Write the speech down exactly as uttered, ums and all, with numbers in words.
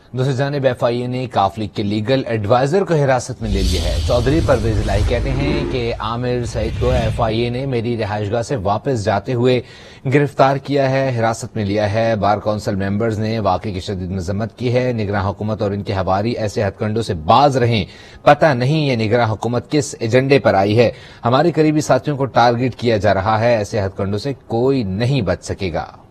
दूसरी जानिब F I A ने काफ लीग के लीगल एडवाइजर को हिरासत में ले लिया है। चौधरी परवेज इलाही कहते हैं कि आमिर सईद को एफ आई ए ने मेरी रिहाइशगाह से वापस जाते हुए गिरफ्तार किया है, हिरासत में लिया है। बार काउंसिल मेंबर्स ने वाकई की शदीद मजम्मत की है। निगरान हुकूमत और इनके हवारी ऐसे हथकंडों से बाज रहें। पता नहीं ये निगरान हुकूमत किस एजेंडे पर आई है। हमारे करीबी साथियों को टारगेट किया जा रहा है। ऐसे हथकंडों से कोई नहीं बच सकेगा।